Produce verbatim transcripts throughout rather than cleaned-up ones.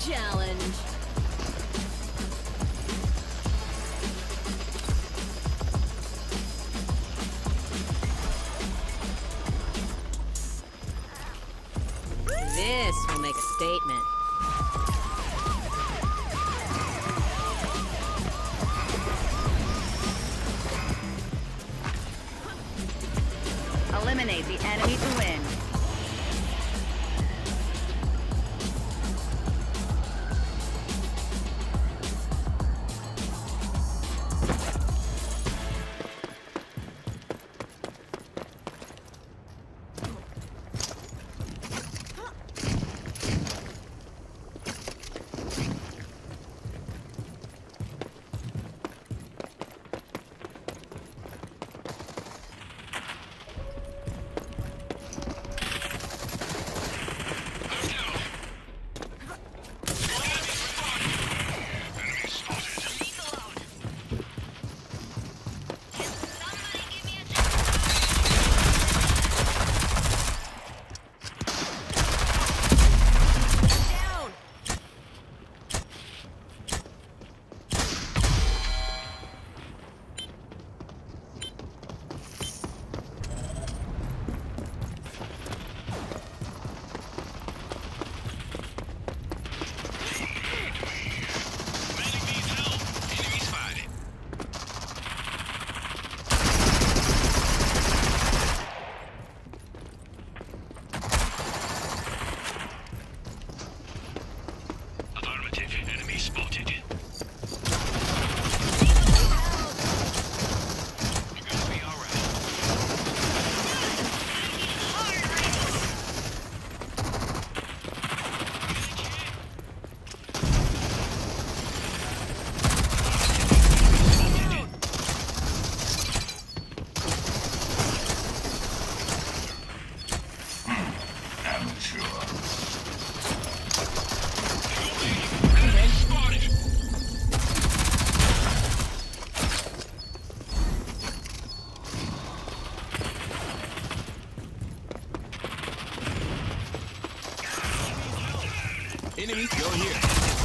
challenge. This will make a statement. Eliminate the enemy to win. Enemy, go here.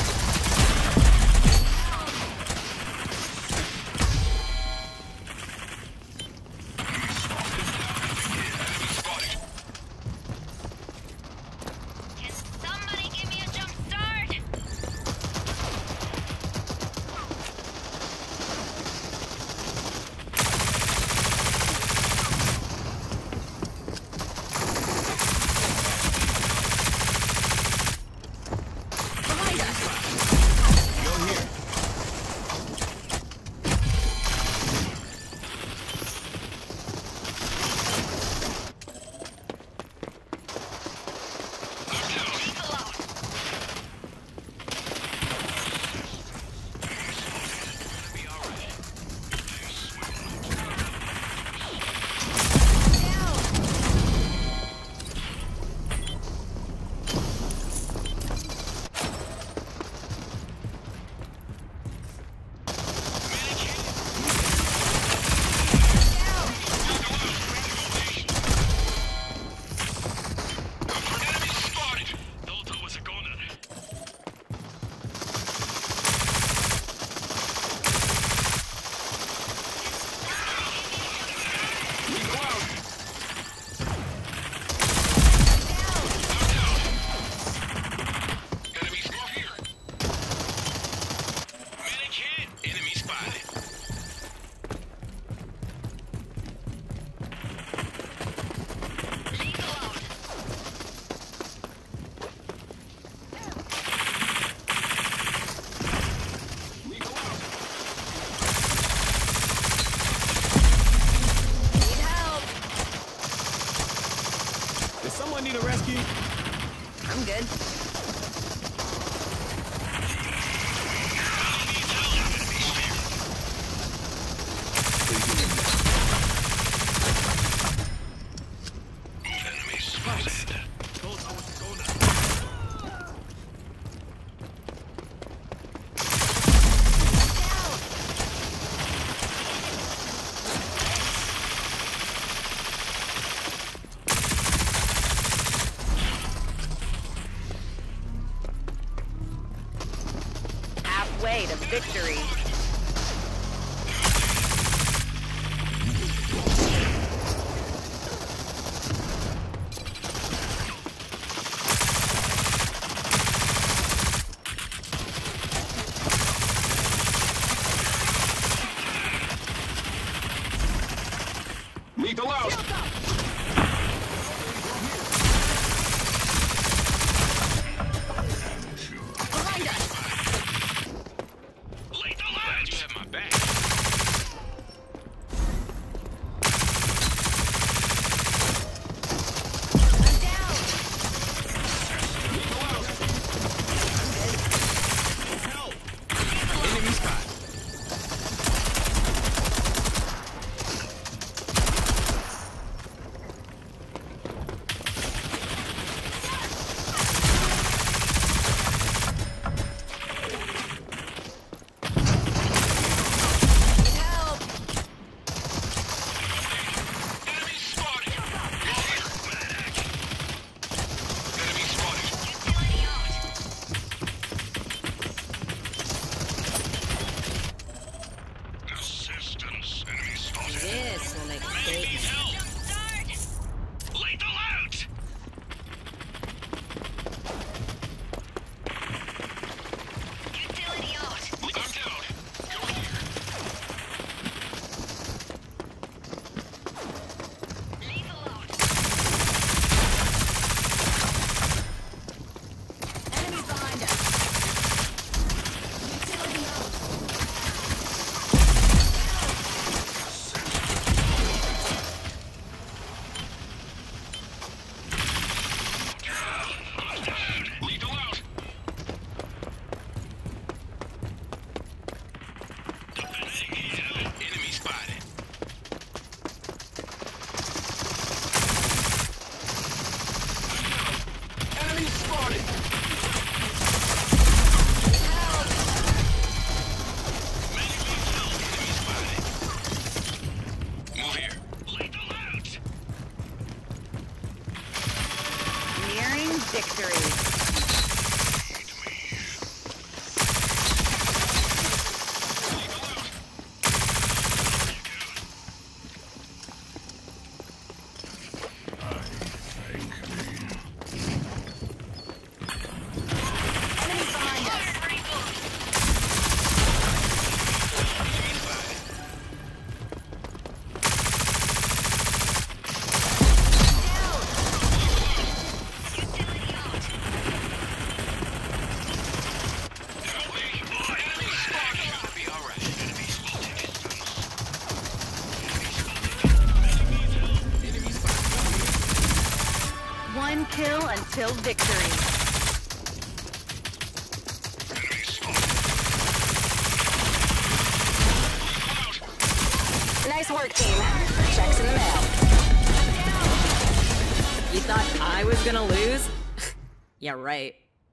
Need a rescue? I'm good. Enemy spotted. to victory. Lethal out! Behind us! Lethal out! You have my back. I'm down! Lethal out! Help! Enemy spot. Help! Enemy spotted! Enemy spotted! Assistance! Enemy spotted! This will make a Need statement. help! Lethal out! Utility out! I'm down! Go here! Lethal out! Enemies behind us! Utility out! Lethal out! Enemy spotted! Enemy spotted! Enemy spotted! Move here! Lethal out! Nearing victory. Lethal out! Enemies behind us! Enemy spotted! Be all right. Enemy spotted! Enemy spotted! One kill until victory. Enemy spotted! Nice work, team. Checks in the mail. You thought I was gonna lose? Yeah, right.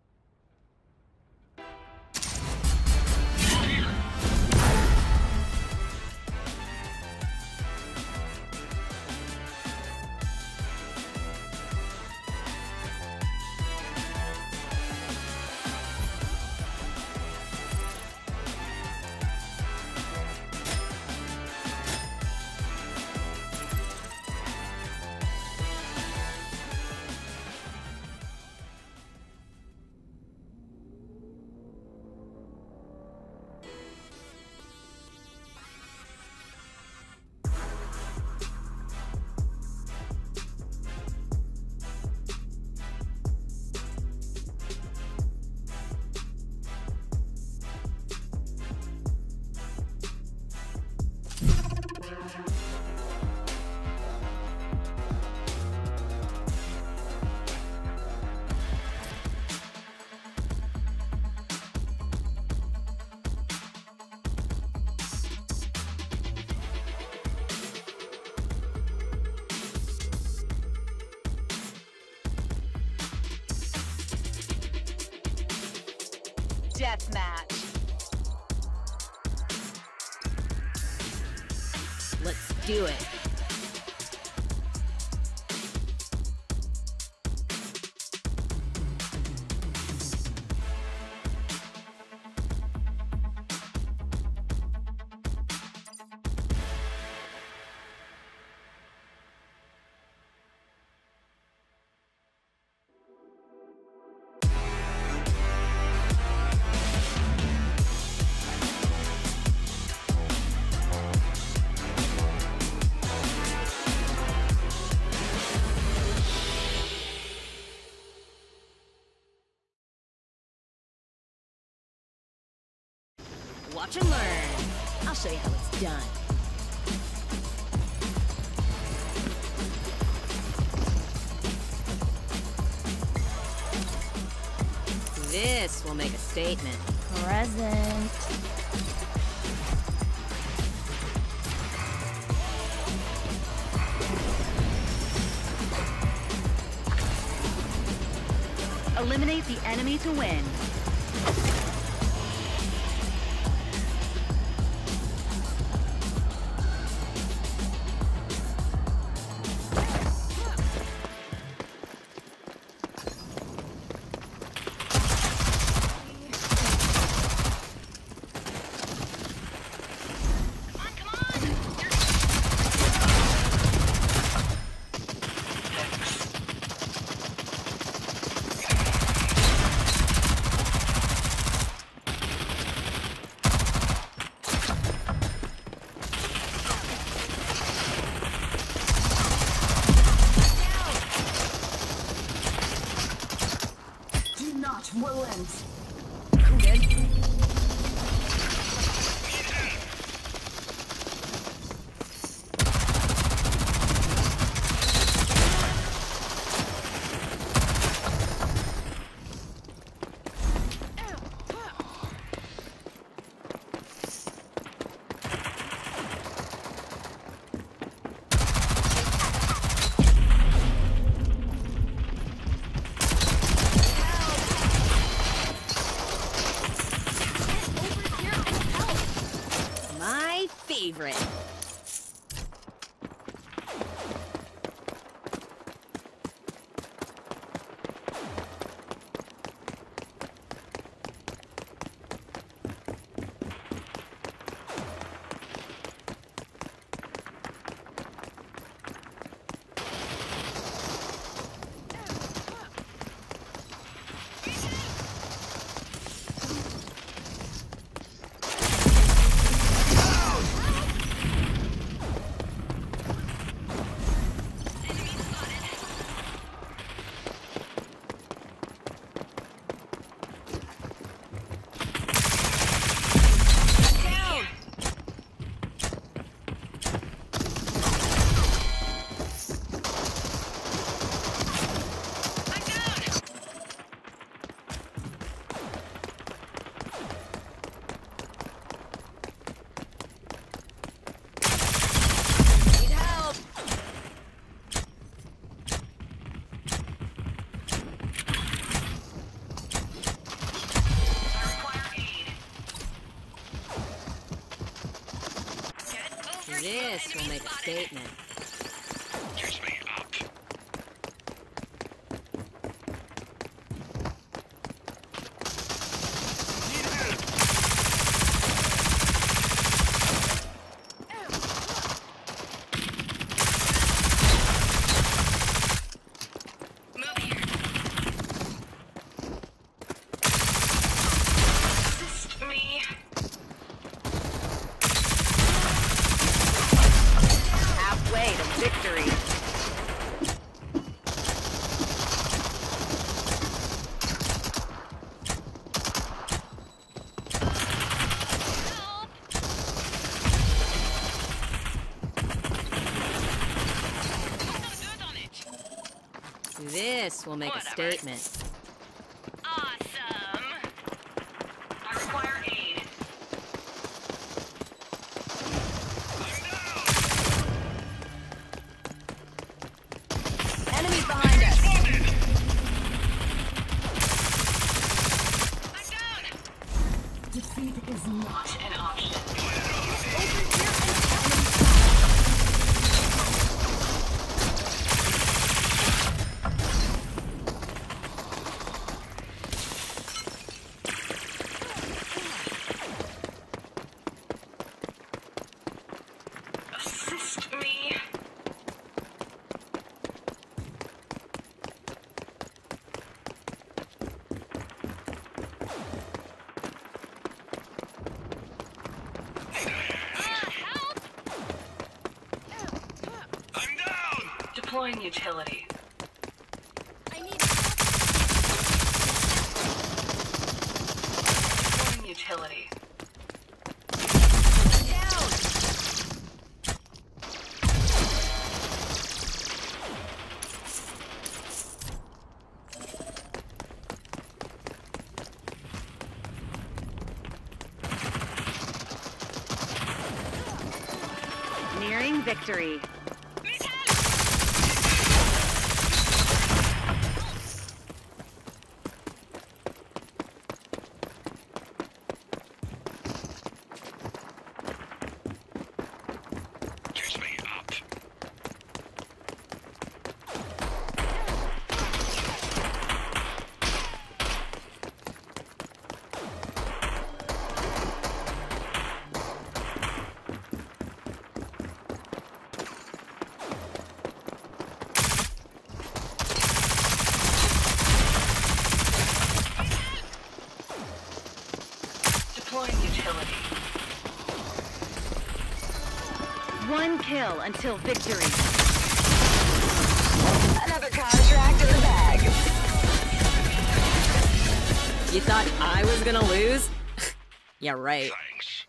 Deathmatch. Let's do it. Watch and learn. I'll show you how it's done. This will make a statement. Present. Eliminate the enemy to win. Relent. My favorite. This will make a statement. Catch me up. Need help. Move here. Assist me. Halfway to victory. This will make Whatever. a statement. Awesome. I require aid. Enemies behind us. I'm down. Defeat is not An option. Assist me. I'm down. Deploying utility. I need Deploying utility. Deploying victory. Catch me up. Deploying utility. One kill until victory. Another contract in the bag. You thought I was gonna lose? Yeah, right. Thanks.